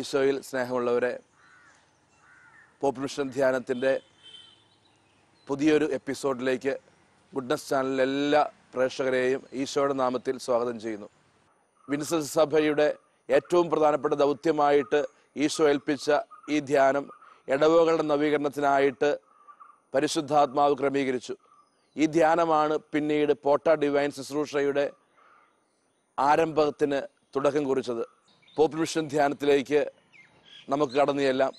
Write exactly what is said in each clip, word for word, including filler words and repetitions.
ഈശോയിൽ സ്നേഹമുള്ളവരെ, popular mission ധ്യാനത്തിൻ്റെ പുതിയൊരു എപ്പിസോഡിലേക്ക് ഗുഡ്നസ് ചാനലിലെ എല്ലാ പ്രേക്ഷകരെയും ഈശോയുടെ നാമത്തിൽ സ്വാഗതം ചെയ്യുന്നു. വിൻസെൻ്റ് സഭയുടെ ഏറ്റവും പ്രധാനപ്പെട്ട ദൗത്യമായിട്ട് ഈശോ ഏൽപ്പിച്ച ഈ ധ്യാനം ഇടവകളുടെ നവീകരണത്തിനായിട്ട് പരിശുദ്ധാത്മാവ് ക്രമീകരിച്ചു. ഈ ധ്യാനമാണ് പിന്നീട് പോട്ട ഡിവൈൻ ശുശ്രൂഷയുടെ ആരംഭത്തിന് തുടക്കം കുറിച്ചത്. പോപ്പുലർ മിഷൻ ധ്യാനത്തിലേക്ക് നമുക്ക് കടന്നു ചെല്ലാം.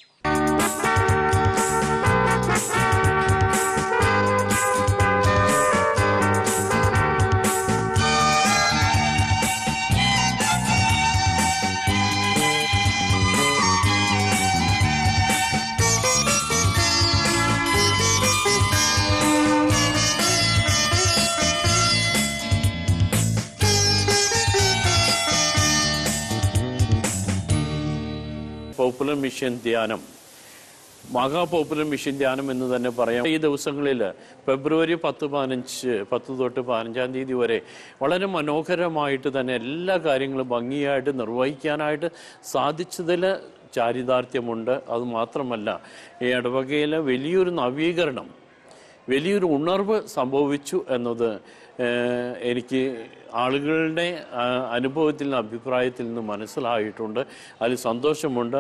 പോപ്പുലർ മിഷൻ ധ്യാനം, മഹാ പോപ്പുലർ മിഷൻ ധ്യാനം എന്ന് തന്നെ പറയാം. ഈ ദിവസങ്ങളിൽ ഫെബ്രുവരി പത്ത് പതിനഞ്ച് പത്ത് തൊട്ട് പതിനഞ്ചാം തീയതി വരെ വളരെ മനോഹരമായിട്ട് തന്നെ എല്ലാ കാര്യങ്ങളും ഭംഗിയായിട്ട് നിർവഹിക്കാനായിട്ട് സാധിച്ചതിൽ ചാരിതാർത്ഥ്യമുണ്ട്. അതുമാത്രമല്ല, ഈ ഇടവകയിൽ വലിയൊരു നവീകരണം, വലിയൊരു ഉണർവ് സംഭവിച്ചു എന്നത് എനിക്ക് ആളുകളുടെ അനുഭവത്തിൽ നിന്ന്, അഭിപ്രായത്തിൽ നിന്ന് മനസ്സിലായിട്ടുണ്ട്. അതിൽ സന്തോഷമുണ്ട്.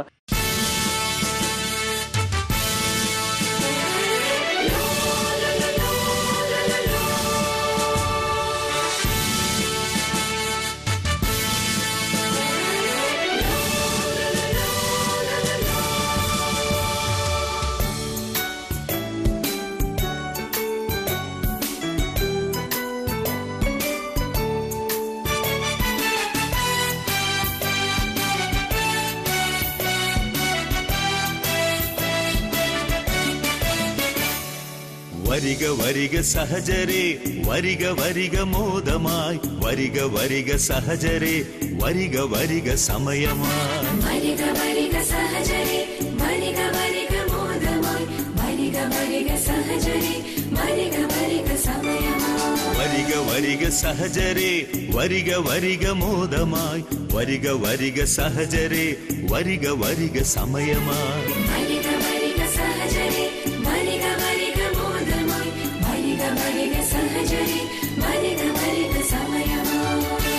വരിക വരിക സഹജരേ, വരിക വരിക മോദമായി, വരിക വരിക സഹജരേ, വരിക വരിക സമയമായി. വരിക വരിക സഹജരേ, വരിക വരിക മോദമായി, വരിക വരിക സഹജരേ, വരിക വരിക സമയമായി. വരിക വരിക സഹജരേ, വരിക വരിക മോദമായി, വരിക വരിക സഹജരേ, വരിക വരിക സമയമായി. വരിക വരിക സഹജരേ, വരിക വരിക മോദമായി, വരിക വരിക സഹജരേ, വരിക വരിക സമയമായി.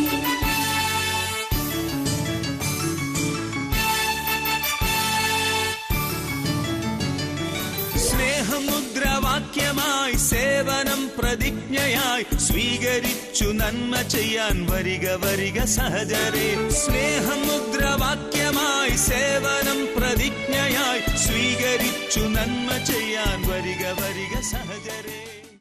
സ്നേഹമുദ്രാവാക്യമായി, സേവനം പ്രതിജ്ഞയായി, സ്വീകരിച്ചു നന്മ ചെയ്യാൻ വരിക വരിക സഹജരേ. സ്നേഹമുദ്രാവാക്യമായി, സേവനം പ്രതിജ്ഞയായി, സ്വീകരിച്ചു നന്മ ചെയ്യാൻ വരിക വരിക സഹജരേ.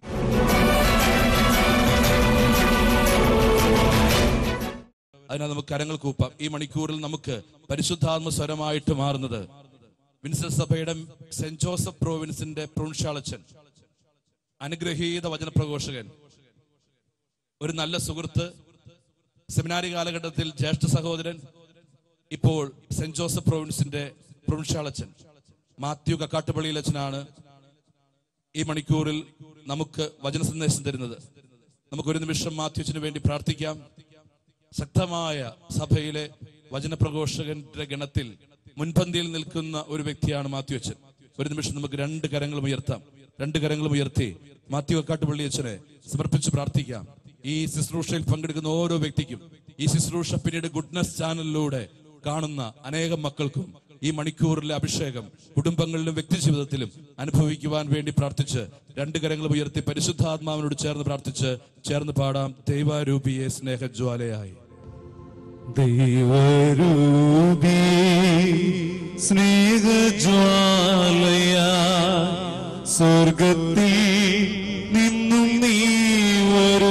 അതിനാൽ നമുക്ക് കരങ്ങൾ കൂപ്പാം. ഈ മണിക്കൂറിൽ നമുക്ക് പരിശുദ്ധാത്മ സ്വരമായിട്ട് മാറുന്നത് വിൻസെൻ്റ് സഭയുടെ സെന്റ് ജോസഫ് പ്രോവിൻസിന്റെ പ്രൊവിൻഷ്യാളച്ചൻ, അനുഗ്രഹീത വചനപ്രഘോഷകൻ, ഒരു നല്ല സുഹൃത്ത്, സെമിനാരി കാലഘട്ടത്തിൽ ജ്യേഷ്ഠ സഹോദരൻ, ഇപ്പോൾ സെന്റ് ജോസഫ് പ്രോവിൻസിന്റെ പ്രൊവിൻഷ്യാളച്ചൻ മാത്യു കക്കാട്ടുപള്ളിയിലച്ചനാണ് ഈ മണിക്കൂറിൽ നമുക്ക് വചന സന്ദേശം തരുന്നത്. നമുക്കൊരു നിമിഷം മാത്യുവിന് വേണ്ടി പ്രാർത്ഥിക്കാം. ശക്തമായ സഭയിലെ വചനപ്രഘോഷകന്റെ ഗണത്തിൽ മുൻപന്തിയിൽ നിൽക്കുന്ന ഒരു വ്യക്തിയാണ് മാത്യു അച്ഛൻ. ഒരു നിമിഷം നമുക്ക് രണ്ട് കരങ്ങളും ഉയർത്താം. രണ്ട് കരങ്ങളും ഉയർത്തി മാത്യു കക്കാട്ടുപള്ളി അച്ഛനെ സമർപ്പിച്ച് പ്രാർത്ഥിക്കാം. ഈ ശുശ്രൂഷയിൽ പങ്കെടുക്കുന്ന ഓരോ വ്യക്തിക്കും, ഈ ശുശ്രൂഷ പിന്നീട് ഗുഡ്നസ് ചാനലിലൂടെ കാണുന്ന അനേകം മക്കൾക്കും ഈ മണിക്കൂറിലെ അഭിഷേകം കുടുംബങ്ങളിലും വ്യക്തി ജീവിതത്തിലും അനുഭവിക്കുവാൻ വേണ്ടി പ്രാർത്ഥിച്ച് രണ്ട് കരങ്ങളും ഉയർത്തി പരിശുദ്ധാത്മാവിനോട് ചേർന്ന് പ്രാർത്ഥിച്ച് ചേർന്ന് പാടാം. ദൈവാരൂപിയെ സ്നേഹജ്വാലയായി. ദൈവരൂപി സ്നേഹജ്വാലയാ, സ്വർഗത്തിൽ നിന്നും നീ വരൂ,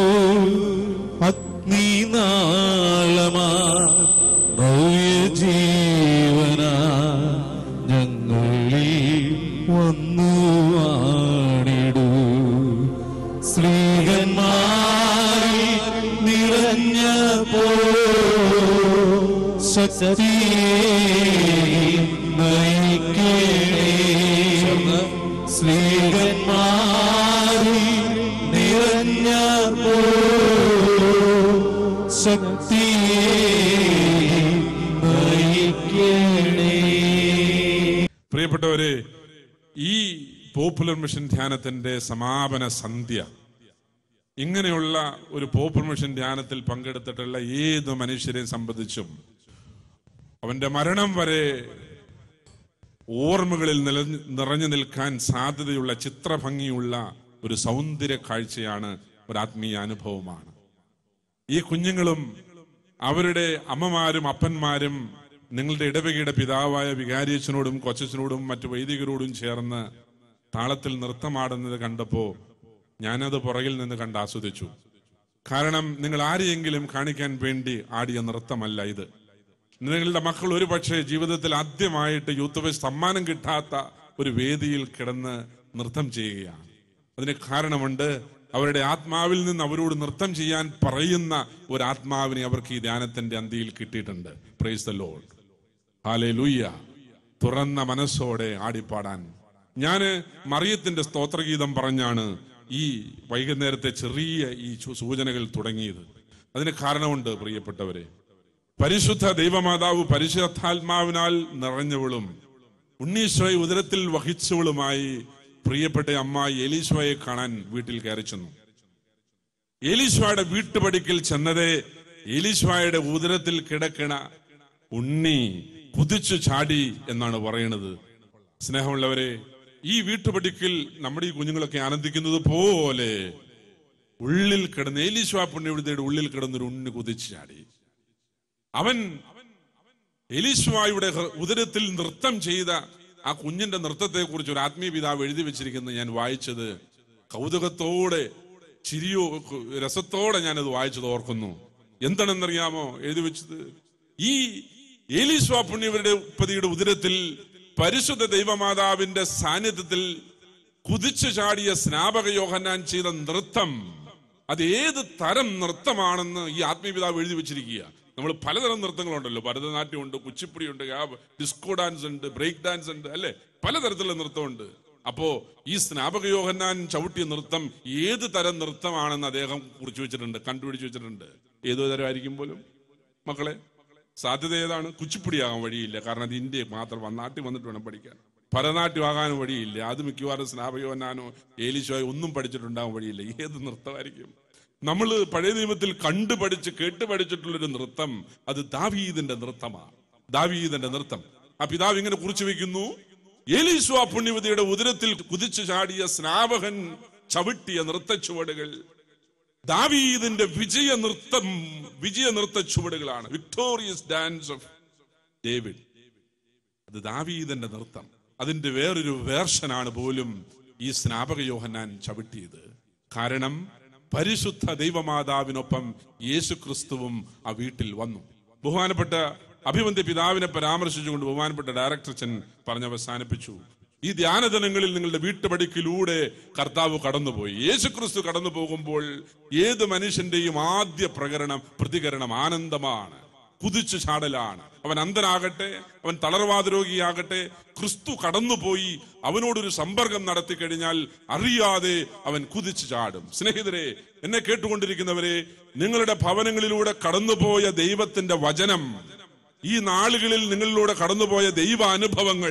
അഗ്നിനാളമാ നവ്യജീവനാ ഞങ്ങളിൽ വന്നു വാണിടൂ. സ്ത്രീകന്മാരിൽ നിറഞ്ഞപ്പോ ശക്തിയെ നയിക്കണേ. സ്ത്രീകന്മാരിൽ നിറഞ്ഞപ്പോ ശക്തിയെ നയിക്കണേ. പ്രിയപ്പെട്ടവരെ, ഈ പോപ്പുലർ മിഷൻ ധ്യാനത്തിന്റെ സമാപന സന്ധ്യ, ഇങ്ങനെയുള്ള ഒരു പോപ്പുലർ മിഷൻ ധ്യാനത്തിൽ പങ്കെടുത്തിട്ടുള്ള ഏത് മനുഷ്യരെ സംബന്ധിച്ചും അവന്റെ മരണം വരെ ഓർമ്മകളിൽ നില നിറഞ്ഞു നിൽക്കാൻ സാധ്യതയുള്ള ചിത്രഭംഗിയുള്ള ഒരു സൗന്ദര്യ കാഴ്ചയാണ്, ഒരു ആത്മീയ അനുഭവമാണ്. ഈ കുഞ്ഞുങ്ങളും അവരുടെ അമ്മമാരും അപ്പന്മാരും നിങ്ങളുടെ ഇടവകയുടെ പിതാവായ വികാരിയച്ഛനോടും കൊച്ചച്ഛനോടും മറ്റു വൈദികരോടും ചേർന്ന് താളത്തിൽ നൃത്തമാടുന്നത് കണ്ടപ്പോൾ ഞാനത് പുറകിൽ നിന്ന് കണ്ട് ആസ്വദിച്ചു. കാരണം നിങ്ങൾ ആരെയെങ്കിലും കാണിക്കാൻ വേണ്ടി ആടിയ നൃത്തമല്ല ഇത്. നിങ്ങളുടെ മക്കൾ ഒരു പക്ഷേ ജീവിതത്തിൽ ആദ്യമായിട്ട് യൂത്ത് ഫെസ്റ്റ് സമ്മാനം കിട്ടാത്ത ഒരു വേദിയിൽ കിടന്ന് നൃത്തം ചെയ്യുകയാണ്. അതിന് കാരണമുണ്ട്, അവരുടെ ആത്മാവിൽ നിന്ന് അവരോട് നൃത്തം ചെയ്യാൻ പറയുന്ന ഒരു ആത്മാവിനെ അവർക്ക് ഈ ധ്യാനത്തിന്റെ അന്തിയിൽ കിട്ടിയിട്ടുണ്ട്. Praise the lord, hallelujah. തുറന്ന മനസ്സോടെ ആടിപ്പാടാൻ ഞാന് മറിയത്തിന്റെ സ്തോത്രഗീതം പറഞ്ഞാണ് ഈ വൈകുന്നേരത്തെ ചെറിയ ഈ സൂചനകൾ തുടങ്ങിയത്. അതിന് കാരണമുണ്ട് പ്രിയപ്പെട്ടവരെ. പരിശുദ്ധ ദൈവമാതാവ് പരിശുദ്ധാത്മാവിനാൽ നിറഞ്ഞവളും ഉണ്ണീശോയെ ഉദരത്തിൽ വഹിച്ചവളുമായി പ്രിയപ്പെട്ട അമ്മ എലീശോയെ കാണാൻ വീട്ടിൽ കയറി ചെന്നു. എലീശോയുടെ വീട്ടുപടിക്കൽ ചെന്നതേ എലീശോയുടെ ഉദരത്തിൽ കിടക്കണ ഉണ്ണി കുതിച്ചു ചാടി എന്നാണ് പറയുന്നത്. സ്നേഹമുള്ളവരെ, ഈ വീട്ടുപടിക്കൽ നമ്മുടെ ഈ കുഞ്ഞുങ്ങളൊക്കെ ആനന്ദിക്കുന്നത് പോലെ ഉള്ളിൽ കിടന്ന് എലീശോ പുണ്യവതിയുടെ ഉള്ളിൽ കിടന്നൊരു ഉണ്ണി കുതിച്ചു ചാടി. അവൻ എലീശോയുടെ ഉദരത്തിൽ നൃത്തം ചെയ്ത ആ കുഞ്ഞിന്റെ നൃത്തത്തെ കുറിച്ച് ഒരു ആത്മീയ പിതാവ് എഴുതി വെച്ചിരിക്കുന്നത് ഞാൻ വായിച്ചത് കൗതുകത്തോടെ, ചിരിയോ രസത്തോടെ ഞാനത് വായിച്ചത് ഓർക്കുന്നു. എന്താണെന്നറിയാമോ എഴുതി വെച്ചത്? ഈ എലീശോ പുണ്യവരുടെ പതിയുടെ ഉദരത്തിൽ പരിശുദ്ധ ദൈവമാതാവിന്റെ സാന്നിധ്യത്തിൽ കുതിച്ചു ചാടിയ സ്നാപക യോഹന്നാൻ ചെയ്ത നൃത്തം, അത് ഏത് തരം നൃത്തമാണെന്ന് ഈ ആത്മീയ പിതാവ് എഴുതി വെച്ചിരിക്കുക. നമ്മൾ പലതരം നൃത്തങ്ങളുണ്ടല്ലോ, ഭരതനാട്യം ഉണ്ട്, കുച്ചിപ്പുടി ഉണ്ട്, ഡിസ്കോ ഡാൻസ് ഉണ്ട്, ബ്രേക്ക് ഡാൻസ് ഉണ്ട്, അല്ലെ, പലതരത്തിലുള്ള നൃത്തമുണ്ട്. അപ്പോ ഈ സ്നാപക യോഹന്നാൻ ചവിട്ടിയ നൃത്തം ഏത് തരം നൃത്തമാണെന്ന് അദ്ദേഹം കുറിച്ചു വെച്ചിട്ടുണ്ട്, കണ്ടുപിടിച്ചു വെച്ചിട്ടുണ്ട്. ഏതോ തരമായിരിക്കും പോലും മക്കളെ. സാധ്യത ഏതാണ്? കുച്ചിപ്പുടിയാകാൻ വഴിയില്ല, കാരണം അത് ഇന്ത്യയെ മാത്രം നാട്ടിൽ വന്നിട്ട് വേണം പഠിക്കാൻ. ഭരതനാട്യം ആകാനും വഴിയില്ല, അത് മിക്കവാറും സ്നാപക യോഹന്നാനോ ഏലീശോയോ ഒന്നും പഠിച്ചിട്ടുണ്ടാകാൻ വഴിയില്ല. ഏത് നൃത്തമായിരിക്കും? നമ്മൾ പഴയ നിയമത്തിൽ കണ്ടു പഠിച്ച് കേട്ട് പഠിച്ചിട്ടുള്ളൊരു നൃത്തം, അത് ദാവീദിന്റെ നൃത്തമാണ്. ദാവീദിന്റെ നൃത്തം ആ പിതാവ് ഇങ്ങനെ കുറിച്ചു വെക്കുന്നു: എലീശോ പുണ്യവതിയുടെ ഉദരത്തിൽ കുതിച്ചു ചാടിയ സ്നാപകൻ ചവിട്ടിയ നൃത്ത ചുവടുകൾ ദാവീദിന്റെ വിജയ നൃത്തം, വിജയ നൃത്ത ചുവടുകളാണ്. Victorious dance of David. അത് ദാവീദിന്റെ നൃത്തം. അതിന്റെ വേറൊരു വേർഷനാണ് പോലും ഈ സ്നാപക യോഹന്നാൻ ചവിട്ടിയത്. കാരണം പരിശുദ്ധ ദൈവമാതാവിനൊപ്പം യേശു ക്രിസ്തുവും ആ വീട്ടിൽ വന്നു. ബഹുമാനപ്പെട്ട അഭിവന്ദ്യ പിതാവിനെ പരാമർശിച്ചുകൊണ്ട് ബഹുമാനപ്പെട്ട ഡയറക്ടർ പറഞ്ഞ് അവസാനിപ്പിച്ചു. ഈ ധ്യാനദിനങ്ങളിൽ നിങ്ങളുടെ വീട്ടുപടിക്കിലൂടെ കർത്താവ് കടന്നുപോയി. യേശു ക്രിസ്തു കടന്നു പോകുമ്പോൾ ഏത് മനുഷ്യന്റെയും ആദ്യ പ്രകരണം പ്രതികരണം ആനന്ദമാണ്, കുതിച്ചു ചാടലാണ്. അവൻ അന്ധനാകട്ടെ, അവൻ തളർവാദ രോഗിയാകട്ടെ, ക്രിസ്തു കടന്നുപോയി അവനോടൊരു സമ്പർക്കം നടത്തി കഴിഞ്ഞാൽ അറിയാതെ അവൻ കുതിച്ചു ചാടും. സ്നേഹിതരെ, എന്നെ കേട്ടുകൊണ്ടിരിക്കുന്നവരെ, നിങ്ങളുടെ ഭവനങ്ങളിലൂടെ കടന്നുപോയ ദൈവത്തിന്റെ വചനം, ഈ നാളുകളിൽ നിങ്ങളിലൂടെ കടന്നുപോയ ദൈവ അനുഭവങ്ങൾ,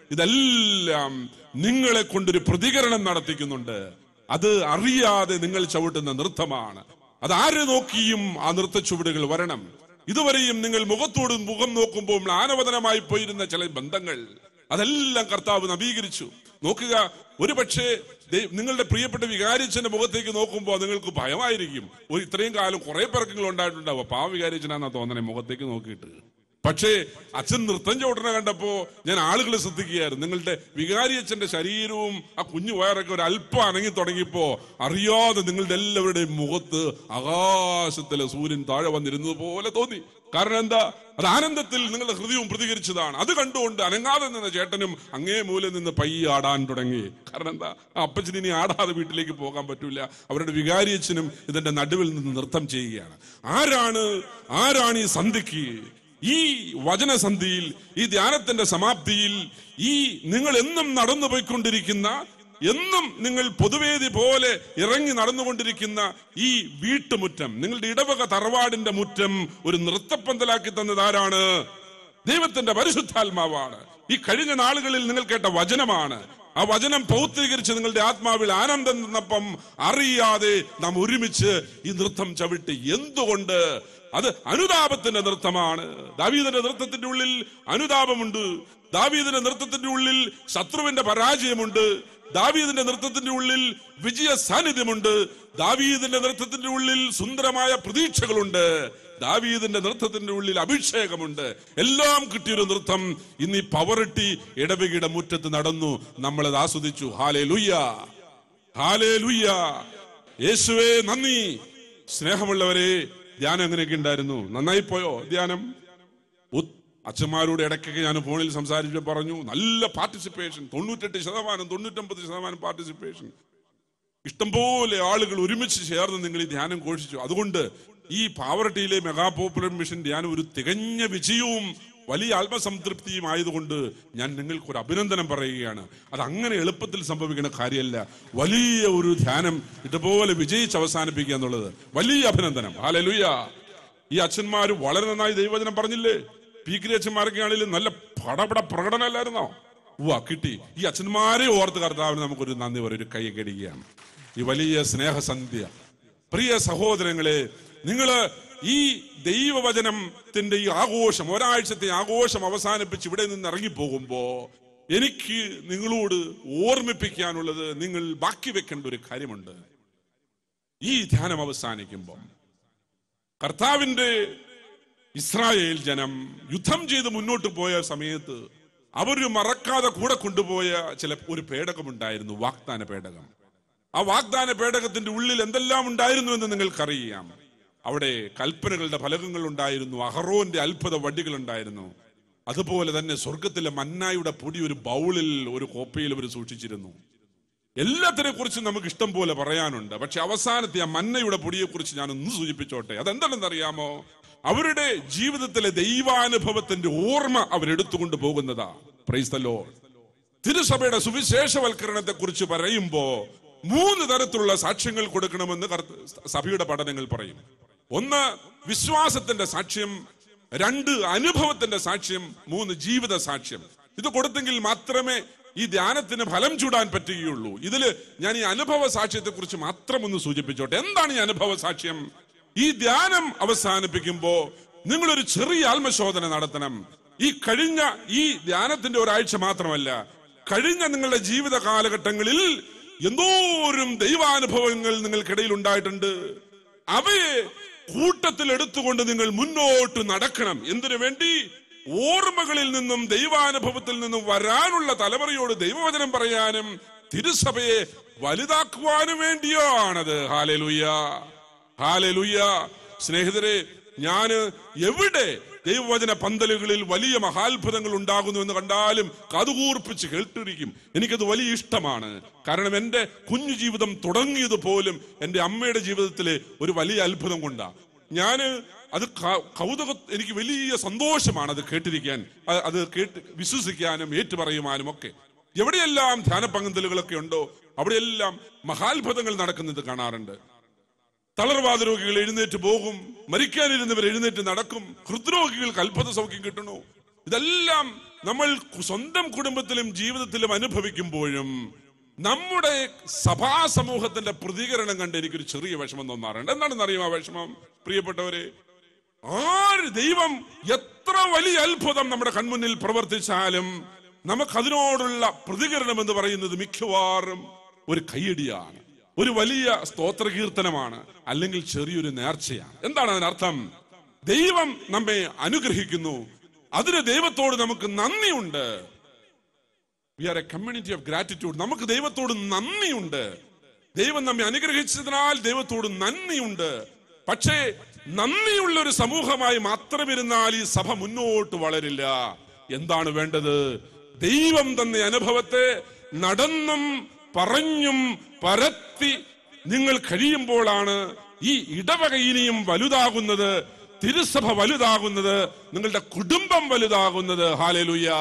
ഇതെല്ലാം നിങ്ങളെ കൊണ്ടൊരു പ്രതികരണം നടത്തിക്കുന്നുണ്ട്. അത് അറിയാതെ നിങ്ങൾ ചവിട്ടുന്ന നൃത്തമാണ്. അത് ആരെ നോക്കിയും ആ നൃത്ത ചുവടുകൾ വരണം. ഇതുവരെയും നിങ്ങൾ മുഖത്തോട് മുഖം നോക്കുമ്പോൾ ആനവദനമായി പോയിരുന്ന ചില ബന്ധങ്ങൾ, അതെല്ലാം കർത്താവ് നവീകരിച്ചു. നോക്കുക, ഒരു പക്ഷേ നിങ്ങളുടെ പ്രിയപ്പെട്ട വികാരിച്ചന്റെ മുഖത്തേക്ക് നോക്കുമ്പോൾ നിങ്ങൾക്ക് ഭയമായിരിക്കും. ഒരു ഇത്രയും കാലം കുറെ പിറക്കങ്ങൾ ഉണ്ടായിട്ടുണ്ടാവും. പാവ വികാരിച്ചനാന്നാ തോന്നണേ മുഖത്തേക്ക് നോക്കിയിട്ട്. പക്ഷേ അച്ഛൻ നൃത്തം ചവിട്ടണ കണ്ടപ്പോ ഞാൻ ആളുകളെ ശ്രദ്ധിക്കുകയായിരുന്നു. നിങ്ങളുടെ വികാരിയച്ഛന്റെ ശരീരവും ആ കുഞ്ഞു വയറൊക്കെ ഒരു അല്പം അനങ്ങി തുടങ്ങിയപ്പോ അറിയാതെ നിങ്ങളുടെ എല്ലാവരുടെയും മുഖത്ത് ആകാശത്തിലെ സൂര്യൻ താഴെ വന്നിരുന്നത് പോലെ തോന്നി. കാരണം എന്താ? അത് ആനന്ദത്തിൽ നിങ്ങളുടെ ഹൃദയവും പ്രതികരിച്ചതാണ്. അത് കണ്ടുകൊണ്ട് അനങ്ങാതെ നിന്ന ചേട്ടനും അങ്ങേ മൂലം നിന്ന് പയ്യെ ആടാൻ തുടങ്ങി. കാരണം എന്താ? ആ അപ്പച്ചന് ഇനി ആടാതെ വീട്ടിലേക്ക് പോകാൻ പറ്റൂല. അവരുടെ വികാരിയച്ഛനും ഇതിന്റെ നടുവിൽ നിന്ന് നൃത്തം ചെയ്യുകയാണ്. ആരാണ് ആരാണ് ഈ സന്ധിക്ക്, ഈ വചനസന്ധിയിൽ, ഈ ധ്യാനത്തിന്റെ സമാപ്തിയിൽ, ഈ നിങ്ങൾ എന്നും നടന്നു പോയിക്കൊണ്ടിരിക്കുന്ന, എന്നും നിങ്ങൾ പൊതുവേദി പോലെ ഇറങ്ങി നടന്നുകൊണ്ടിരിക്കുന്ന ഈ വീട്ടുമുറ്റം, നിങ്ങളുടെ ഇടവക തറവാടിന്റെ മുറ്റം ഒരു നൃത്തപ്പന്തലാക്കി തന്നത് ആരാണ്? ദൈവത്തിന്റെ പരിശുദ്ധാത്മാവാണ്. ഈ കഴിഞ്ഞ നാളുകളിൽ നിങ്ങൾ കേട്ട വചനമാണ്. ആ വചനം പൗത്രീകരിച്ച് നിങ്ങളുടെ ആത്മാവിൽ ആനന്ദം നിന്നപ്പം അറിയാതെ നാം ഒരുമിച്ച് ഈ നൃത്തം ചവിട്ടി. എന്തുകൊണ്ട്? അത് അനുതാപത്തിന്റെ നൃത്തമാണ്. ദാവീദിന്റെ നൃത്തത്തിന്റെ ഉള്ളിൽ അനുതാപമുണ്ട്. ദാവീദിന്റെ നൃത്തത്തിന്റെ ഉള്ളിൽ ശത്രുവിന്റെ പരാജയമുണ്ട്. ദാവീദിന്റെ നൃത്തത്തിന്റെ ഉള്ളിൽ വിജയ സാന്നിധ്യമുണ്ട്. ദാവീദിന്റെ നൃത്തത്തിന്റെ ഉള്ളിൽ സുന്ദരമായ പ്രതീക്ഷകളുണ്ട്. ദാവീദിന്റെ നൃത്തത്തിന്റെ ഉള്ളിൽ അഭിഷേകമുണ്ട്. എല്ലാം കിട്ടിയൊരു നൃത്തം ഇന്ന് ഈ പവറട്ടി ഇടവകയുടെ മുറ്റത്ത് നടന്നു. നമ്മളത് ആസ്വദിച്ചു. Hallelujah, hallelujah. യേശുവേ നന്ദി. സ്നേഹമുള്ളവരെ, ധ്യാനം എങ്ങനെയൊക്കെ ഉണ്ടായിരുന്നു? നന്നായി പോയോ ധ്യാനം? അച്ഛന്മാരോട് ഇടയ്ക്കൊക്കെ ഞാൻ ഫോണിൽ സംസാരിച്ചു പറഞ്ഞു, നല്ല പാർട്ടിസിപ്പേഷൻ, തൊണ്ണൂറ്റെട്ട് ശതമാനം തൊണ്ണൂറ്റൊമ്പത് ശതമാനം പാർട്ടിസിപ്പേഷൻ. ഇഷ്ടംപോലെ ആളുകൾ ഒരുമിച്ച് ചേർന്ന് നിങ്ങൾ ഈ ധ്യാനം ഘോഷിച്ചു. അതുകൊണ്ട് ഈ പാവറട്ടിയിലെ മെഗാ പോപ്പുലർ മിഷൻ ധ്യാനം ഒരു തികഞ്ഞ വിജയവും വലിയ ആത്മസംതൃപ്തിയും ആയതുകൊണ്ട് ഞാൻ നിങ്ങൾക്ക് ഒരു അഭിനന്ദനം പറയുകയാണ്. അത് അങ്ങനെ എളുപ്പത്തിൽ സംഭവിക്കുന്ന കാര്യമല്ല. വലിയ ഒരു ധ്യാനം ഇതുപോലെ വിജയിച്ച് അവസാനിപ്പിക്കുക എന്നുള്ളത് വലിയ അഭിനന്ദനം. ഹല്ലേലൂയ. ഈ അച്ഛന്മാർ വളരെ നന്നായി ദൈവവചനം പറഞ്ഞില്ലേ? പി കെ അച്ഛന്മാരൊക്കെ ആണെങ്കിലും നല്ല പടപട പ്രകടനമല്ലായിരുന്നോ? ഉവ്വ കിട്ടി. ഈ അച്ഛന്മാരെ ഓർത്ത് കർത്താവിന് നമുക്കൊരു നന്ദി പറയും, ഒരു കൈ കടിക്കുകയാണ്. ഈ വലിയ സ്നേഹസന്ധ്യ. പ്രിയ സഹോദരങ്ങളെ, നിങ്ങള് ഈ ദൈവവചനത്തിന്റെ ഈ ആഘോഷം, ഒരാഴ്ചത്തെ ആഘോഷം അവസാനിപ്പിച്ച് ഇവിടെ നിന്ന് ഇറങ്ങിപ്പോകുമ്പോ എനിക്ക് നിങ്ങളോട് ഓർമ്മിപ്പിക്കാനുള്ളത്, നിങ്ങൾ ബാക്കി വെക്കേണ്ട ഒരു കാര്യമുണ്ട്. ഈ ധ്യാനം അവസാനിക്കുമ്പോ കർത്താവിന്റെ ഇസ്രായേൽ ജനം യുദ്ധം ചെയ്ത് മുന്നോട്ട് പോയ സമയത്ത് അവര് മറക്കാതെ കൂടെ കൊണ്ടുപോയ ചില ഒരു പേടകമുണ്ടായിരുന്നു, വാഗ്ദാന പേടകം. ആ വാഗ്ദാന പേടകത്തിന്റെ ഉള്ളിൽ എന്തെല്ലാം ഉണ്ടായിരുന്നു എന്ന് നിങ്ങൾക്കറിയാം. അവിടെ കൽപ്പനകളുടെ ഫലകങ്ങൾ ഉണ്ടായിരുന്നു, അഹറോന്റെ അത്ഭുത വടികൾ ഉണ്ടായിരുന്നു. അതുപോലെ തന്നെ സ്വർഗത്തിലെ മന്നായുടെ പൊടി ഒരു ബൗളിൽ, ഒരു കോപ്പയിൽ അവർ സൂക്ഷിച്ചിരുന്നു. എല്ലാത്തിനെ കുറിച്ച് നമുക്ക് ഇഷ്ടം പോലെ പറയാനുണ്ട്. പക്ഷെ അവസാനത്തെ ആ മന്നയുടെ പൊടിയെ കുറിച്ച് ഞാനൊന്ന് സൂചിപ്പിച്ചോട്ടെ. അതെന്താണെന്ന് അറിയാമോ? അവരുടെ ജീവിതത്തിലെ ദൈവാനുഭവത്തിന്റെ ഓർമ്മ അവരെടുത്തുകൊണ്ട് പോകുന്നതാ. Praise the lord. തിരുസഭയുടെ സുവിശേഷവൽക്കരണത്തെ കുറിച്ച് പറയുമ്പോ മൂന്ന് തരത്തിലുള്ള സാക്ഷ്യങ്ങൾ കൊടുക്കണമെന്ന് സഭയുടെ പഠനങ്ങൾ പറയും. ഒന്ന് വിശ്വാസത്തിന്റെ സാക്ഷ്യം, രണ്ട് അനുഭവത്തിന്റെ സാക്ഷ്യം, മൂന്ന് ജീവിത സാക്ഷ്യം. ഇത് കൊടുത്തെങ്കിൽ മാത്രമേ ഈ ധ്യാനത്തിന് ഫലം ചൂടാൻ പറ്റുകയുള്ളൂ. ഇതില് ഞാൻ ഈ അനുഭവ സാക്ഷ്യത്തെ കുറിച്ച് മാത്രം ഒന്ന് സൂചിപ്പിച്ചോട്ടെ. എന്താണ് ഈ അനുഭവ സാക്ഷ്യം? ഈ ധ്യാനം അവസാനിപ്പിക്കുമ്പോ നിങ്ങളൊരു ചെറിയ ആത്മശോധന നടത്തണം. ഈ കഴിഞ്ഞ ഈ ധ്യാനത്തിന്റെ ഒരാഴ്ച മാത്രമല്ല, കഴിഞ്ഞ നിങ്ങളുടെ ജീവിത കാലഘട്ടങ്ങളിൽ എന്തോരം ദൈവാനുഭവങ്ങൾ നിങ്ങൾക്കിടയിൽ ഉണ്ടായിട്ടുണ്ട്. അവയെ കൂട്ടത്തിൽ എടുത്തുകൊണ്ട് നിങ്ങൾ മുന്നോട്ട് നടക്കണം. എന്തിനു വേണ്ടി? ഓർമ്മകളിൽ നിന്നും ദൈവാനുഭവത്തിൽ നിന്നും വരാനുള്ള തലമുറയോട് ദൈവവചനം പറയാനും തിരുസഭയെ വലുതാക്കുവാനും വേണ്ടിയോ ആണത്. Hallelujah, hallelujah. സ്നേഹിതരെ, ഞാന് എവിടെ ദൈവവചന പന്തലുകളിൽ വലിയ മഹാത്ഭുതങ്ങൾ ഉണ്ടാകുന്നു എന്ന് കണ്ടാലും കതുകൂർപ്പിച്ച് കേട്ടിരിക്കും. എനിക്കത് വലിയ ഇഷ്ടമാണ്. കാരണം എൻ്റെ കുഞ്ഞു ജീവിതം തുടങ്ങിയത് പോലും എൻ്റെ അമ്മയുടെ ജീവിതത്തിലെ ഒരു വലിയ അത്ഭുതം കൊണ്ടാണ്. ഞാന് അത് കൗതുക എനിക്ക് വലിയ സന്തോഷമാണ് അത് കേട്ടിരിക്കാൻ, അത് കേട്ട് വിശ്വസിക്കാനും ഏറ്റുപറയുവാനും ഒക്കെ. എവിടെയെല്ലാം ധ്യാന പന്തലുകളൊക്കെ ഉണ്ടോ അവിടെയെല്ലാം മഹാത്ഭുതങ്ങൾ നടക്കുന്നത് കാണാറുണ്ട്. തളർവാദ രോഗികൾ എഴുന്നേറ്റ് പോകും, മരിക്കാനിരുന്നവർ എഴുന്നേറ്റ് നടക്കും, ഹൃദ്രോഗികൾക്ക് അത്ഭുത സൗഖ്യം കിട്ടണു. ഇതെല്ലാം നമ്മൾ സ്വന്തം കുടുംബത്തിലും ജീവിതത്തിലും അനുഭവിക്കുമ്പോഴും നമ്മുടെ സഭാ സമൂഹത്തിന്റെ പ്രതികരണം കണ്ട് എനിക്കൊരു ചെറിയ വിഷമം തോന്നാറുണ്ട്. എന്താണെന്ന് അറിയുമോ ആ വിഷമം? പ്രിയപ്പെട്ടവരെ, ആര് ദൈവം എത്ര വലിയ അത്ഭുതം നമ്മുടെ കൺമുന്നിൽ പ്രവർത്തിച്ചാലും നമുക്കതിനോടുള്ള പ്രതികരണം എന്ന് പറയുന്നത് മിക്കവാറും ഒരു കയ്യടിയാണ്, ഒരു വലിയ സ്തോത്രകീർത്തനമാണ്, അല്ലെങ്കിൽ ചെറിയൊരു നേർച്ചയാണ്. എന്താണ് അതിനർത്ഥം? ദൈവം നമ്മെ അനുഗ്രഹിക്കുന്നു, അതിന് ദൈവത്തോട് നമുക്ക് നന്ദിയുണ്ട്. We are a community of gratitude. നമുക്ക് ദൈവത്തോട് നന്ദിയുണ്ട്. ദൈവം നമ്മെ അനുഗ്രഹിച്ചതിനാൽ ദൈവത്തോട് നന്ദിയുണ്ട്. പക്ഷേ നന്ദിയുള്ള ഒരു സമൂഹമായി മാത്രമിരുന്നാൽ ഈ സഭ മുന്നോട്ട് വളരില്ല. എന്താണ് വേണ്ടത്? ദൈവം തന്ന അനുഭവത്തെ നടന്നും പറഞ്ഞും പരത്തി നിങ്ങൾ കഴിയുമ്പോഴാണ് ഈ ഇടവക ഇനിയും വലുതാകുന്നത്, തിരുസഭ വലുതാകുന്നത്, നിങ്ങളുടെ കുടുംബം വലുതാകുന്നത്. ഹല്ലേലൂയ.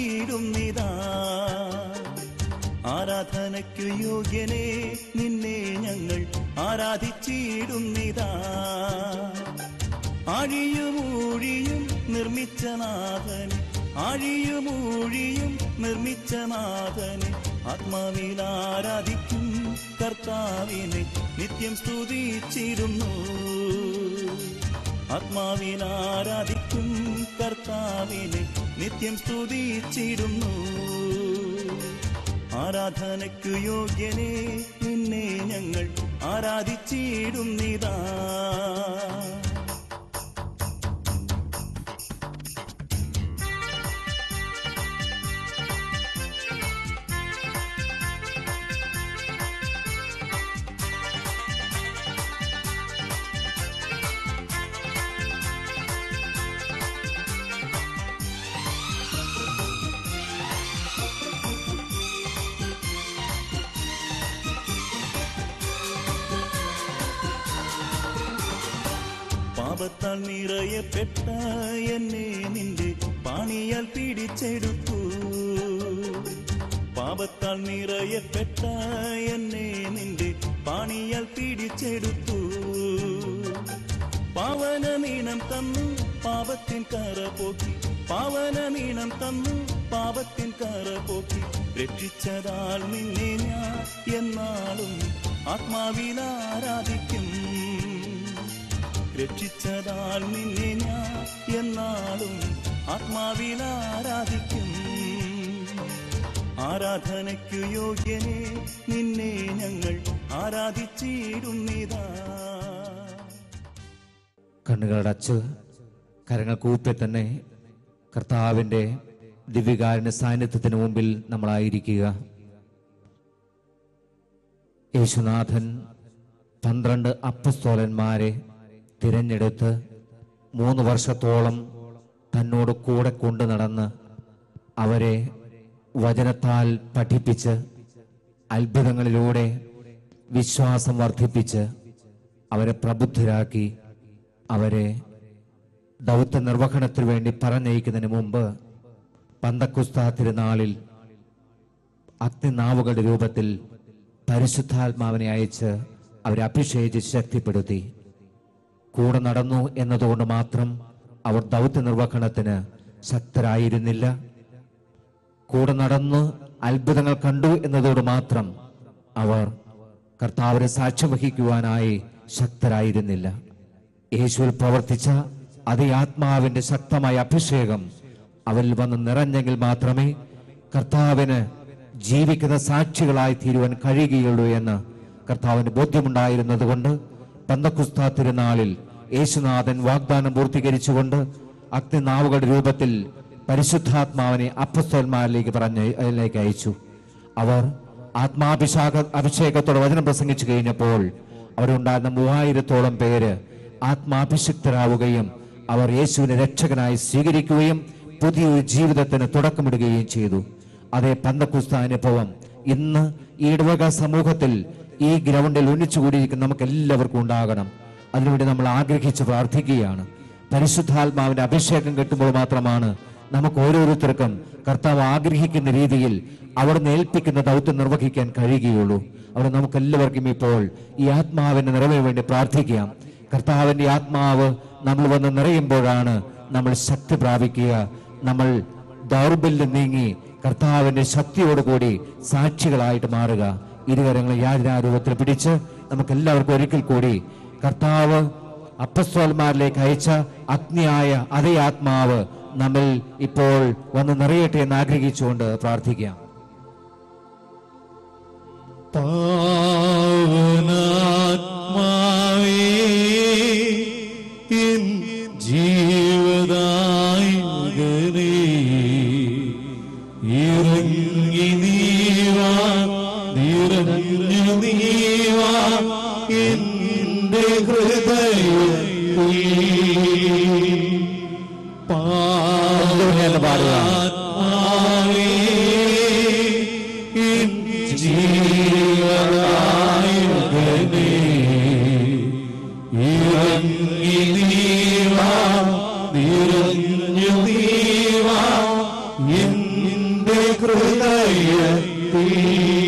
ആരാധിച്ചിടുന്നിതാ. ആരാധനയ്ക്കു യോഗ്യനെ നിന്നെ ഞങ്ങൾ ആരാധിച്ചിടുന്നിതാ. ആഴിയുമൂഴിയും നിർമ്മിച്ച നാഥനെ, ആഴിയുമൂഴിയും നിർമ്മിച്ച നാഥനെ, ആത്മാവിൽ ആരാധിക്കും കർത്താവിനെ നിത്യം സ്തുതിച്ചിരുന്നു. ആത്മാവിൽ ആരാധിക്കും കർത്താവിനെ നിത്യം സ്തുതിച്ചിരുന്നു. ആരാധനയ്ക്കു യോഗ്യനെ നിന്നെ ഞങ്ങൾ ആരാധിച്ചിടുന്നിതാ. പാപത്താൽ നിറയപ്പെട്ട എന്നെ നിന്റെ പാണിയാൽ പിടിച്ചെടുത്തു. പാപത്താൽ നിറയപ്പെട്ട എന്നെ നിന്റെ പാണിയാൽ പിടിച്ചെടുത്തു. പാവന നീണം തന്നു പാപത്തിൻ കറ പോക്കി, പാവന നീണം തന്നു പാപത്തിൻ കറ പോക്കി. രക്ഷിച്ചതാൽ നിന്നെ ഞാൻ എന്നാളും ആത്മാവിൽ ആരാധിക്കും. രക്ഷിച്ചതാൽ നിന്നെ ഞാൻ എന്നാളും ആത്മാവിൽ ആരാധിക്കും. ആരാധനയ്ക്കു യോഗ്യനെ നിന്നെ ഞങ്ങൾ ആരാധിച്ചിടുന്നിതാ. കണ്ണുകളടച്ച് കരങ്ങൾ കൂപ്പി തന്നെ കർത്താവിൻ്റെ ദിവ്യകാരുണ്യ സാന്നിധ്യത്തിന് മുമ്പിൽ നമ്മളായിരിക്കുക. യേശുനാഥൻ പന്ത്രണ്ട് അപ്പസ്തോലന്മാരെ തിരഞ്ഞെടുത്ത് മൂന്ന് വർഷത്തോളം തന്നോട് കൂടെ കൊണ്ടു നടന്ന് അവരെ വചനത്താൽ പഠിപ്പിച്ച് അത്ഭുതങ്ങളിലൂടെ വിശ്വാസം വർദ്ധിപ്പിച്ച് അവരെ പ്രബുദ്ധരാക്കി അവരെ ദൗത്യ നിർവഹണത്തിന് വേണ്ടി പറഞ്ഞയക്കുന്നതിന് മുമ്പ് പന്തക്കുസ്ത തിരുനാളിൽ അഗ്നിനാവുകളുടെ രൂപത്തിൽ പരിശുദ്ധാത്മാവിനെ അയച്ച് അവരെ അഭിഷേകിച്ച് ശക്തിപ്പെടുത്തി. കൂടെ നടന്നു എന്നതുകൊണ്ട് മാത്രം അവർ ദൗത്യ നിർവഹണത്തിന് ശക്തരായിരുന്നില്ല. കൂടെ നടന്ന് അത്ഭുതങ്ങൾ കണ്ടു എന്നതോട് മാത്രം അവർ കർത്താവിനെ സാക്ഷ്യം വഹിക്കുവാനായി ശക്തരായിരുന്നില്ല. യേശുവിൽ പ്രവർത്തിച്ച അതേ ആത്മാവിന്റെ ശക്തമായ അഭിഷേകം അവരിൽ വന്ന് നിറഞ്ഞെങ്കിൽ മാത്രമേ കർത്താവിന് ജീവിക്കുന്ന സാക്ഷികളായി തീരുവാൻ കഴിയുകയുള്ളൂ എന്ന് കർത്താവിന് ബോധ്യമുണ്ടായിരുന്നത് കൊണ്ട് പെന്തക്കോസ്ത് തിരുനാളിൽ യേശുനാഥൻ വാഗ്ദാനം പൂർത്തീകരിച്ചുകൊണ്ട് അഗ്നിനാവുകളുടെ രൂപത്തിൽ പരിശുദ്ധാത്മാവിനെ അപ്പസ്തോലന്മാരിലേക്ക് പറഞ്ഞ് അതിലേക്ക് അയച്ചു. അവർ ആത്മാഭിഷേക അഭിഷേകത്തോടെ വചനം പ്രസംഗിച്ചു കഴിഞ്ഞപ്പോൾ അവരുണ്ടായിരുന്ന മൂവായിരത്തോളം പേര് ആത്മാഭിഷിക്തരാവുകയും അവർ യേശുവിനെ രക്ഷകനായി സ്വീകരിക്കുകയും പുതിയൊരു ജീവിതത്തിന് തുടക്കമിടുകയും ചെയ്തു. അതേ പെന്തക്കോസ്ത് അനുഭവം ഇന്ന് ഈ ഇടവക സമൂഹത്തിൽ ഈ ഗ്രൗണ്ടിൽ ഒന്നിച്ചുകൂടിയിരിക്കുന്ന നമുക്ക് എല്ലാവർക്കും ഉണ്ടാകണം. അതിനുവേണ്ടി നമ്മൾ ആഗ്രഹിച്ച് പ്രാർത്ഥിക്കുകയാണ്. പരിശുദ്ധാത്മാവിന്റെ അഭിഷേകം കിട്ടുമ്പോൾ മാത്രമാണ് നമുക്ക് ഓരോരുത്തർക്കും കർത്താവ് ആഗ്രഹിക്കുന്ന രീതിയിൽ അവിടുന്ന് ഏൽപ്പിക്കുന്ന ദൗത്യം നിർവഹിക്കാൻ കഴിയുകയുള്ളൂ. അവിടെ നമുക്ക് എല്ലാവർക്കും ഇപ്പോൾ ഈ ആത്മാവിന്റെ നിറവിന് വേണ്ടി പ്രാർത്ഥിക്കാം. കർത്താവിന്റെ ആത്മാവ് നമ്മൾ വന്ന് നിറയുമ്പോഴാണ് നമ്മൾ ശക്തി പ്രാപിക്കുക. നമ്മൾ ദൗർബല്യം നീങ്ങി കർത്താവിന്റെ ശക്തിയോടുകൂടി സാക്ഷികളായിട്ട് മാറുക. ഇരുകരങ്ങളെ യാതൊരൂപത്തിൽ പിടിച്ച് നമുക്ക് എല്ലാവർക്കും ഒരിക്കൽ കൂടി കർത്താവ് അപ്പസ്തോലന്മാരിലേക്ക് അയച്ച അഗ്നിയായ അതേ ആത്മാവ് നമ്മൾ ഇപ്പോൾ വന്ന് നിറയട്ടെ എന്ന് ആഗ്രഹിച്ചുകൊണ്ട് പ്രാർത്ഥിക്കാം. പാവനാത്മാവേ എൻ ജീവദായകനേ ഇറങ്ങി നീവാ നിറഞ്ഞു നീവാ എന്റെ ഹൃദയത്തിൽ പാവനാത്മാവേ എൻ ജീവദായകനേ ഇറങ്ങി നീവാ നിറഞ്ഞു നീവാ എന്റെ ഹൃദയത്തിൽ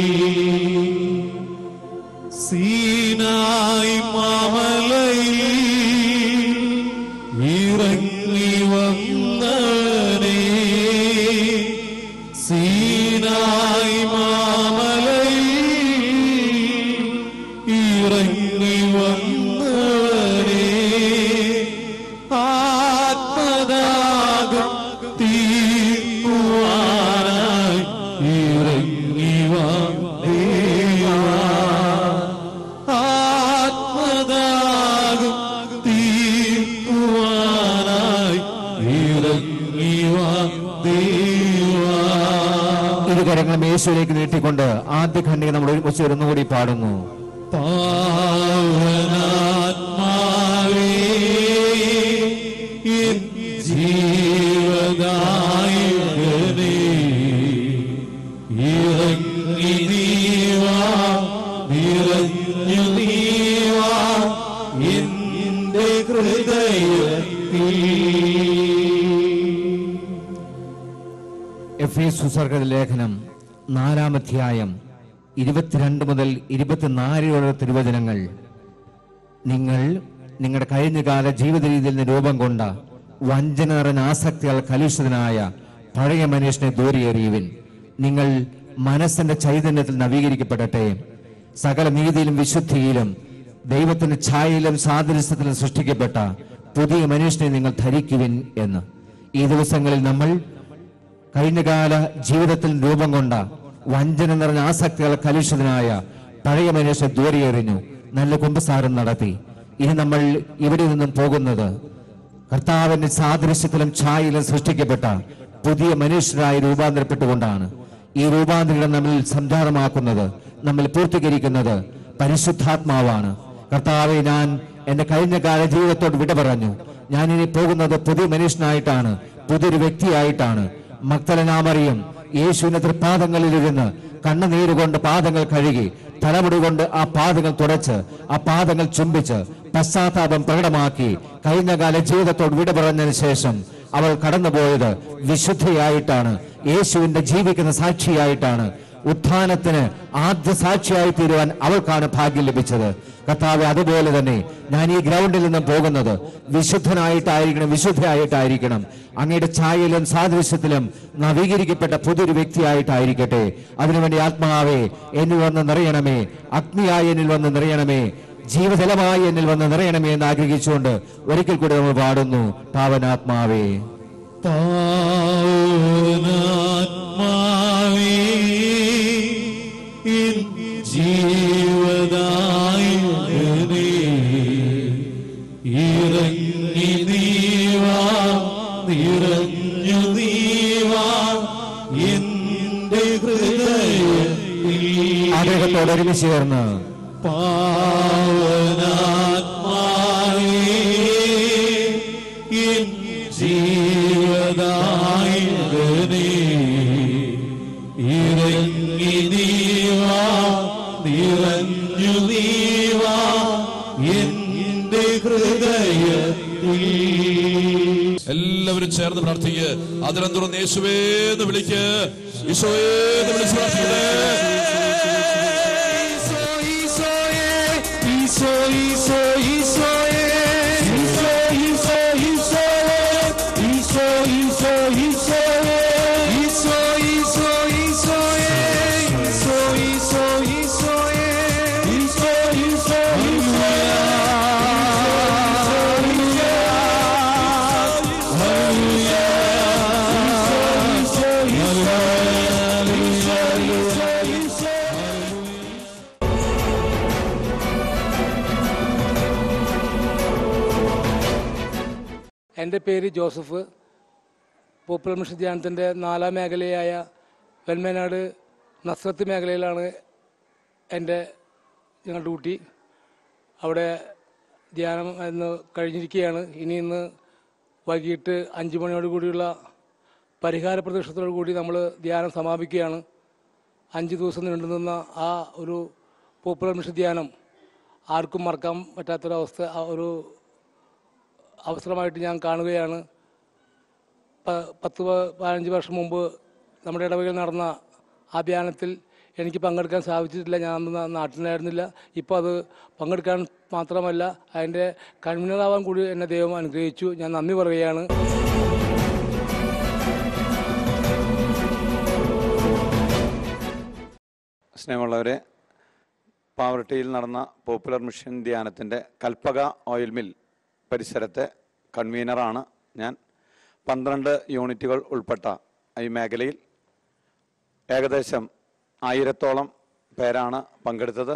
സീനായി മാമലയിൽ ഇറങ്ങി വന്നവനേ, സീനായി മാമലയിൽ ഇറങ്ങി വന്നവനേ, ആത്മദാഗം തീർക്കുവാനായി ഇറങ്ങി വാ ദേവാ, ആത്മദാഗം തീർക്കുവാനായി ഇറങ്ങി വാ ദേവാ. ഇരുകരങ്ങളും യേശുവിലേക്ക് നീട്ടിക്കൊണ്ട് ആദ്യ ഖണ്ഡിക നമ്മൾ ഒരുമിച്ച് ഒന്നുകൂടി പാടുന്നു. പാവനാത്മാവേ എൻ ജീവദായകനേ, ഇറങ്ങി നീവാ, നിറഞ്ഞു നീവാ എന്റെ ഹൃദയത്തിൽ. എഫേസ്യർ ലേഖനം നാലാം അധ്യായം ഇരുപത്തിരണ്ട് മുതൽ ഇരുപത്തിനാല് തിരുവചനങ്ങൾ. നിങ്ങൾ നിങ്ങളുടെ കഴിഞ്ഞകാല ജീവിത രീതിയിൽ നിന്ന് രൂപം കൊണ്ട വഞ്ചന നിറഞ്ഞ ആസക്തിയാൽ കലുഷിതനായ പഴയ മനുഷ്യനെ ദൂരെയെറിയുവിൻ. നിങ്ങൾ മനസ്സിന്റെ ചൈതന്യത്തിൽ നവീകരിക്കപ്പെടട്ടെ, സകല നീതിയിലും വിശുദ്ധിയിലും ദൈവത്തിന്റെ ഛായയിലും സാദൃശ്യത്തിലും സൃഷ്ടിക്കപ്പെട്ട പുതിയ മനുഷ്യനെ നിങ്ങൾ ധരിക്കുവിൻ എന്ന്. ഈ ദിവസങ്ങളിൽ നമ്മൾ കഴിഞ്ഞകാല ജീവിതത്തിൽ രൂപം കൊണ്ട വഞ്ചന നിറഞ്ഞ ആസക്തികൾ കലുഷിതനായ പഴയ മനുഷ്യനെ ദൂരെയെറിഞ്ഞു, നല്ല കുമ്പസാരം നടത്തി. ഇനി നമ്മൾ ഇവിടെ നിന്നും പോകുന്നത് കർത്താവിന്റെ സാദൃശ്യത്തിലും ഛായയിലും സൃഷ്ടിക്കപ്പെട്ട പുതിയ മനുഷ്യരായി രൂപാന്തരപ്പെട്ടുകൊണ്ടാണ്. ഈ രൂപാന്തരം നമ്മിൽ സംജാതമാക്കുന്നത്, നമ്മൾ പൂർത്തീകരിക്കുന്നത് പരിശുദ്ധാത്മാവാണ്. കർത്താവെ, ഞാൻ എന്റെ കഴിഞ്ഞകാല ജീവിതത്തോട് വിട പറഞ്ഞു. ഞാൻ ഇനി പോകുന്നത് പുതിയ മനുഷ്യനായിട്ടാണ്, പുതിയൊരു വ്യക്തിയായിട്ടാണ്. മഗ്ദലനാമറിയം യേശുവിന്റെ തൃപ്പാദങ്ങളിലിരുന്ന് കണ്ണുനീരുകൊണ്ട് പാദങ്ങൾ കഴുകി, തലമുടി കൊണ്ട് ആ പാദങ്ങൾ തുടച്ച്, ആ പാദങ്ങൾ ചുംബിച്ച് പശ്ചാത്താപം പ്രകടമാക്കി കഴിഞ്ഞകാല ജീവിതത്തോട് വിട പറഞ്ഞതിന് ശേഷം അവൾ കടന്നുപോയത് വിശുദ്ധയായിട്ടാണ്, യേശുവിന്റെ ജീവിക്കുന്ന സാക്ഷിയായിട്ടാണ്. ഉത്ഥാനത്തിന് ആദ്യ സാക്ഷിയായി തീരുവാൻ അവൾക്കാണ് ഭാഗ്യം ലഭിച്ചത്. കർത്താവെ, അതുപോലെ തന്നെ ഞാൻ ഈ ഗ്രൗണ്ടിൽ നിന്നും പോകുന്നത് വിശുദ്ധനായിട്ടായിരിക്കണം, വിശുദ്ധയായിട്ടായിരിക്കണം. അങ്ങയുടെ ഛായയിലും സാദൃശ്യത്തിലും നവീകരിക്കപ്പെട്ട പുതിയൊരു വ്യക്തിയായിട്ടായിരിക്കട്ടെ. അതിനുവേണ്ടി ആത്മാവേ എന്നിൽ വന്ന് നിറയണമേ, അഗ്നിയായി എന്നിൽ വന്ന് നിറയണമേ, ജീവജലമായി എന്നിൽ വന്ന് നിറയണമേ എന്ന് ആഗ്രഹിച്ചുകൊണ്ട് ഒരിക്കൽ കൂടി നമ്മൾ പാടുന്നു. പാവനാത്മാവേ, പാവനാത്മാവേ എൻ ജീവദായകനേ, ഇറങ്ങി നീവാ, നിറഞ്ഞു നീവാ എന്റെ ഹൃദയത്തിൽ. ആഗ്രഹത്തോടെ ഒരുമിച്ച് ചേർന്ന് പാവനാത്മാവേ എൻ ജീവദായകനേ, ഇറങ്ങി നീവാ, നിറഞ്ഞു നീവാ എന്റെ ഹൃദയത്തിൽ. എല്ലാവരും ചേർന്ന് പ്രാർത്ഥിക്കുക. അതിരം തുറന്ന് യേശുവേന്ന് വിളിക്ക്, ഈശോയേന്ന് വിളിച്ച് പ്രാർത്ഥിക്കണേ. ഈശോ ഈശോ ഈശോയേ, ഈശോ ഈശോ ഈശോയേ, ഈശോ ഈശോ ഈശോയേ, ഈശോ ഈശോ ഈശോയേ, ഈശോ ഈശോ ഈശോയേ, ഈശോ ഈശോ എൻ്റെ പേര് ജോസഫ്. പോപ്പുലർ മിഷൻ ധ്യാനത്തിൻ്റെ നാലാം മേഖലയായ വെൽമനാട് നസ്രത്ത് മേഖലയിലാണ് എൻ്റെ ഞങ്ങളുടെ ഡ്യൂട്ടി. അവിടെ ധ്യാനം ഇന്ന് കഴിഞ്ഞിരിക്കുകയാണ്. ഇനി ഇന്ന് വൈകിട്ട് അഞ്ച് മണിയോട് കൂടിയുള്ള പരിഹാര പ്രദർശനത്തോടു കൂടി നമ്മൾ ധ്യാനം സമാപിക്കുകയാണ്. അഞ്ച് ദിവസം നീണ്ടു നിന്ന ആ ഒരു പോപ്പുലർ മിഷൻ ധ്യാനം ആർക്കും മറക്കാൻ പറ്റാത്തൊരവസ്ഥ, ഒരു അവസരമായിട്ട് ഞാൻ കാണുകയാണ്. പത്ത് പതിനഞ്ച് വർഷം മുമ്പ് നമ്മുടെ ഇടവകയിൽ നടന്ന ആ ധ്യാനത്തിൽ എനിക്ക് പങ്കെടുക്കാൻ സാധിച്ചിട്ടില്ല. ഞാൻ അന്ന് നാട്ടിലായിരുന്നില്ല. ഇപ്പോൾ അത് പങ്കെടുക്കാൻ മാത്രമല്ല അതിൻ്റെ കൺവീനറാവാൻ കൂടി എന്നെ ദൈവം അനുഗ്രഹിച്ചു. ഞാൻ നന്ദി പറയുകയാണ്. സ്നേഹമുള്ളവരെ, പാവറട്ടിയിൽ നടന്ന പോപ്പുലർ മിഷൻ ധ്യാനത്തിൻ്റെ കൽപ്പക ഓയിൽ മിൽ പരിസരത്തെ കൺവീനറാണ് ഞാൻ. പന്ത്രണ്ട് യൂണിറ്റുകൾ ഉൾപ്പെട്ട ഈ മേഖലയിൽ ഏകദേശം ആയിരത്തോളം പേരാണ് പങ്കെടുത്തത്.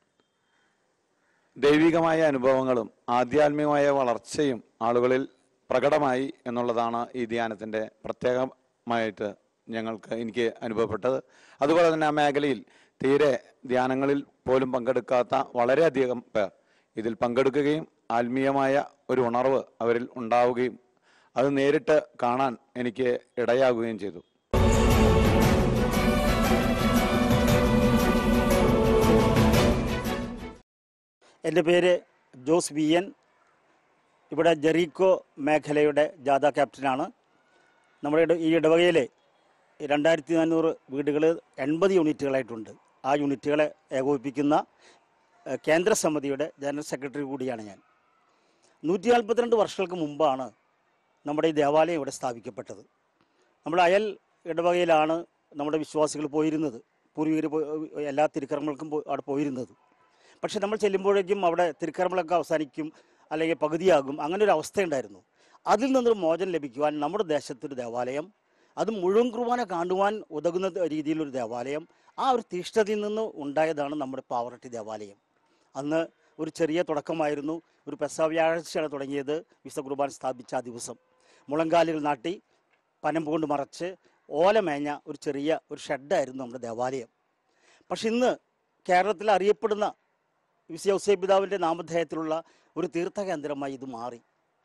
ദൈവികമായ അനുഭവങ്ങളും ആധ്യാത്മികമായ വളർച്ചയും ആളുകളിൽ പ്രകടമായി എന്നുള്ളതാണ് ഈ ധ്യാനത്തിൻ്റെ പ്രത്യേകമായിട്ട് ഞങ്ങൾക്ക് എനിക്ക് അനുഭവപ്പെട്ടത്. അതുപോലെ തന്നെ ആ മേഖലയിൽ തീരെ ധ്യാനങ്ങളിൽ പോലും പങ്കെടുക്കാത്ത വളരെയധികം പേർ ഇതിൽ പങ്കെടുക്കുകയും ആത്മീയമായ ഒരു ഉണർവ് അവരിൽ ഉണ്ടാവുകയും അത് നേരിട്ട് കാണാൻ എനിക്ക് ഇടയാകുകയും ചെയ്തു. എൻ്റെ പേര് ജോസ് വി എൻ. ഇവിടെ ജെറീക്കോ മേഖലയുടെ ജാഥ ക്യാപ്റ്റനാണ്. നമ്മുടെ ഈ ഇടവകയിലെ രണ്ടായിരത്തി നാനൂറ് വീടുകൾ എൺപത് യൂണിറ്റുകളായിട്ടുണ്ട്. ആ യൂണിറ്റുകളെ ഏകോപിപ്പിക്കുന്ന കേന്ദ്ര സമിതിയുടെ ജനറൽ സെക്രട്ടറി കൂടിയാണ് ഞാൻ. നൂറ്റി നാൽപ്പത്തിരണ്ട് വർഷങ്ങൾക്ക് മുമ്പാണ് നമ്മുടെ ഈ ദേവാലയം ഇവിടെ സ്ഥാപിക്കപ്പെട്ടത്. നമ്മുടെ അയൽ ഇടവകയിലാണ് നമ്മുടെ വിശ്വാസികൾ പോയിരുന്നത്. പൂർവികർ എല്ലാ തിരുക്കർമ്മങ്ങൾക്കും അവിടെ പോയിരുന്നത്. പക്ഷെ നമ്മൾ ചെല്ലുമ്പോഴേക്കും അവിടെ തിരുക്കർമ്മങ്ങളൊക്കെ അവസാനിക്കും, അല്ലെങ്കിൽ പകുതിയാകും. അങ്ങനെ ഒരു അവസ്ഥയുണ്ടായിരുന്നു. അതിൽ നിന്നൊരു മോചനം ലഭിക്കുവാൻ നമ്മുടെ ദേശത്തൊരു ദേവാലയം, അത് മുഴുവൻ കുർബാന കാണുവാൻ ഉതകുന്ന രീതിയിലൊരു ദേവാലയം, ആ ഒരു തീഷ്ണതയിൽ നിന്ന് ഉണ്ടായതാണ് നമ്മുടെ പാവറട്ടി ദേവാലയം. അന്ന് ഒരു ചെറിയ തുടക്കമായിരുന്നു. ഒരു പെസഹ വ്യാഴാഴ്ചയാണ് തുടങ്ങിയത്. വിശുദ്ധ കുർബാന സ്ഥാപിച്ച ആ ദിവസം മുളങ്കാലുകൾ നാട്ടി പനമ്പ് കൊണ്ട് മറച്ച് ഓലമേഞ്ഞ ഒരു ചെറിയ ഒരു ഷെഡായിരുന്നു നമ്മുടെ ദേവാലയം. പക്ഷെ ഇന്ന് കേരളത്തിൽ അറിയപ്പെടുന്ന വിശുദ്ധ ഔസേപ്പ് പിതാവിൻ്റെ നാമധേയത്തിലുള്ള ഒരു തീർത്ഥകേന്ദ്രമായി ഇത് മാറി.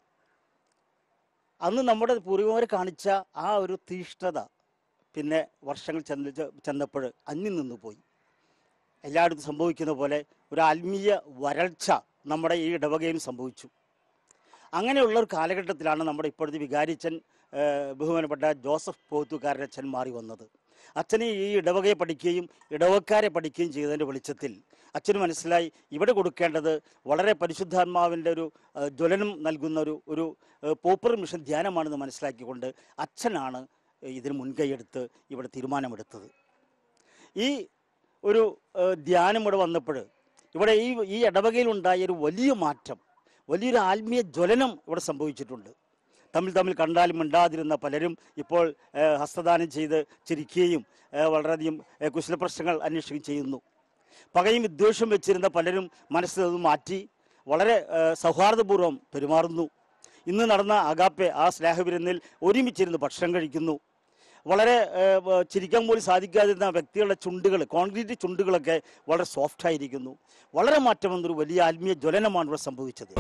അന്ന് നമ്മുടെ പൂർവികന്മാർ കാണിച്ച ആ ഒരു തീഷ്ണത പിന്നെ വർഷങ്ങൾ ചെന്ന് ചെന്നപ്പോൾ അന്യം നിന്ന് പോയി. എല്ലായിടത്തും സംഭവിക്കുന്ന പോലെ ഒരു ആത്മീയ വരൾച്ച നമ്മുടെ ഈ ഇടവകയും സംഭവിച്ചു. അങ്ങനെയുള്ള ഒരു കാലഘട്ടത്തിലാണ് നമ്മുടെ ഇപ്പോഴത്തെ വികാരിച്ചൻ ബഹുമാനപ്പെട്ട ജോസഫ് പോത്തുകാരൻ അച്ഛൻ മാറി വന്നത്. അച്ഛനെ ഈ ഇടവകയെ പഠിക്കുകയും ഇടവക്കാരെ പഠിക്കുകയും ചെയ്തതിൻ്റെ വെളിച്ചത്തിൽ അച്ഛന് മനസ്സിലായി ഇവിടെ കൊടുക്കേണ്ടത് വളരെ പരിശുദ്ധാത്മാവിൻ്റെ ഒരു ജ്വലനം നൽകുന്ന ഒരു ഒരു പോപ്പുലർ മിഷൻ ധ്യാനമാണെന്ന് മനസ്സിലാക്കിക്കൊണ്ട് അച്ഛനാണ് ഇതിന് മുൻകൈയെടുത്ത് ഇവിടെ തീരുമാനമെടുത്തത്. ഈ ഒരു ധ്യാനം ഇവിടെ വന്നപ്പോൾ ഇവിടെ ഈ ഈ ഇടവകയിലുണ്ടായ ഒരു വലിയ മാറ്റം, വലിയൊരു ആത്മീയ ജ്വലനം ഇവിടെ സംഭവിച്ചിട്ടുണ്ട്. തമ്മിൽ തമ്മിൽ കണ്ടാലും മിണ്ടാതിരുന്ന പലരും ഇപ്പോൾ ഹസ്തദാനം ചെയ്ത് ചിരിക്കുകയും വളരെയധികം കുശലപ്രശ്നങ്ങൾ അന്വേഷിക്കുകയും ചെയ്യുന്നു. പകയും വിദ്വേഷം വെച്ചിരുന്ന പലരും മനസ്സിൽ നിന്ന് മാറ്റി വളരെ സൗഹാർദ്ദപൂർവ്വം പെരുമാറുന്നു. ഇന്ന് നടന്ന അഗാപ്പെ ആ സ്നേഹവിരുന്നിൽ ഒരുമിച്ചിരുന്ന് ഭക്ഷണം കഴിക്കുന്നു. വളരെ ചിരിക്കാൻ പോലും സാധിക്കാതിരുന്ന വ്യക്തികളുടെ ചുണ്ടുകൾ, കോൺക്രീറ്റ് ചുണ്ടുകളൊക്കെ വളരെ സോഫ്റ്റായിരിക്കുന്നു. വളരെ മാറ്റം വന്നൊരു വലിയ ആത്മീയ ജ്വലനമാണ് ഇവിടെ സംഭവിച്ചത്.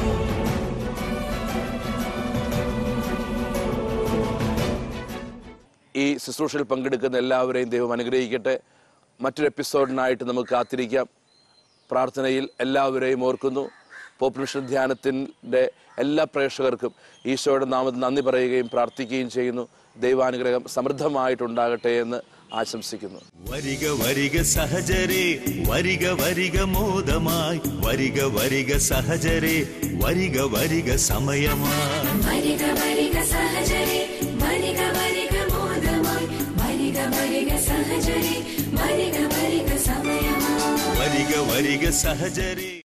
ഈ ശുശ്രൂഷയിൽ പങ്കെടുക്കുന്ന എല്ലാവരെയും ദൈവം അനുഗ്രഹിക്കട്ടെ. മറ്റൊരു എപ്പിസോഡിനായിട്ട് നമുക്ക് കാത്തിരിക്കാം. പ്രാർത്ഥനയിൽ എല്ലാവരെയും ഓർക്കുന്നു. പോപ്പുലർ മിഷൻ ധ്യാനത്തിൻ്റെ എല്ലാ പ്രേക്ഷകർക്കും ഈശോയുടെ നാമത്തിൽ നന്ദി പറയുകയും പ്രാർത്ഥിക്കുകയും ചെയ്യുന്നു. ദൈവാനുഗ്രഹം സമൃദ്ധമായിട്ടുണ്ടാകട്ടെ എന്ന് ആശംസിക്കുന്നു. വരിക വരിക സഹജരേ, വരിക വരിക മോദമായി, വരിക വരിക സഹജരേ, വരിക വരിക സമയമായി, വരിക വരിക സഹജരേ, വരിക വരിക മോദമായി, വരിക വരിക സഹജരേ, വരിക വരിക സമയമായി, വരിക വരിക സഹജരേ.